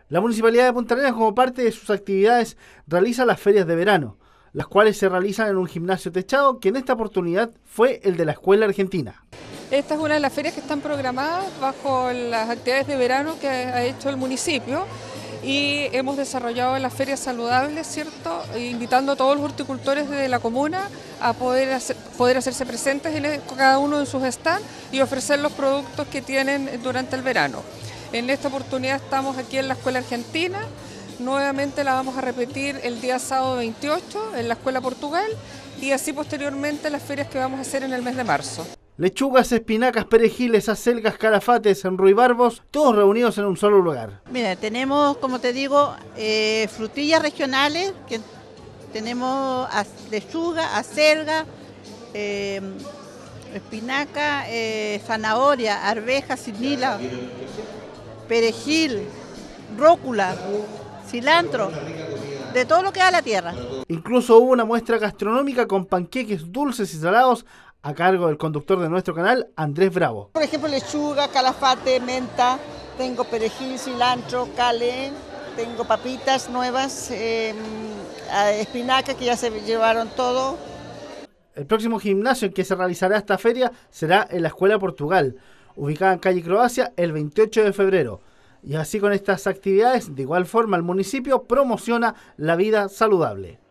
La Municipalidad de Punta Arenas, como parte de sus actividades, realiza las ferias de verano, las cuales se realizan en un gimnasio techado que en esta oportunidad fue el de la Escuela Argentina. Esta es una de las ferias que están programadas bajo las actividades de verano que ha hecho el municipio y hemos desarrollado las ferias saludables, ¿cierto? Invitando a todos los horticultores de la comuna a poder hacerse presentes en cada uno de sus stands y ofrecer los productos que tienen durante el verano. En esta oportunidad estamos aquí en la Escuela Argentina, nuevamente la vamos a repetir el día sábado 28 en la Escuela Portugal y así posteriormente las ferias que vamos a hacer en el mes de marzo. Lechugas, espinacas, perejiles, acelgas, calafates, ruibarbos, todos reunidos en un solo lugar. Mira, tenemos, como te digo, frutillas regionales, que tenemos lechuga, acelga, espinaca, zanahoria, arveja, cinila, perejil, rócula, cilantro, de todo lo que da la tierra. Incluso hubo una muestra gastronómica con panqueques dulces y salados a cargo del conductor de nuestro canal, Andrés Bravo. Por ejemplo, lechuga, calafate, menta, tengo perejil, cilantro, cale, tengo papitas nuevas, espinaca que ya se llevaron todo. El próximo gimnasio en que se realizará esta feria será en la Escuela Portugal, ubicada en calle Croacia, el 28 de febrero. Y así con estas actividades, de igual forma el municipio promociona la vida saludable.